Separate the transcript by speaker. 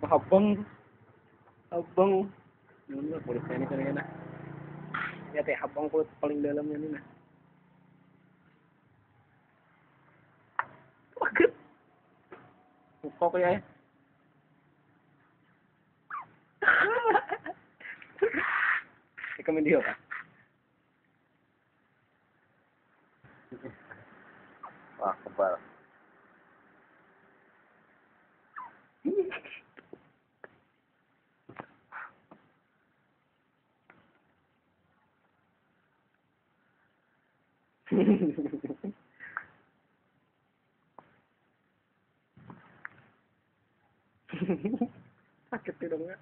Speaker 1: Abang, abang, ini kulitnya ini kan enak. Ya teh abang kulit paling dalamnya ini nah. Paket. Kok ya? Ikaw hindi ka. Wah, kebal. Sakit dong ya.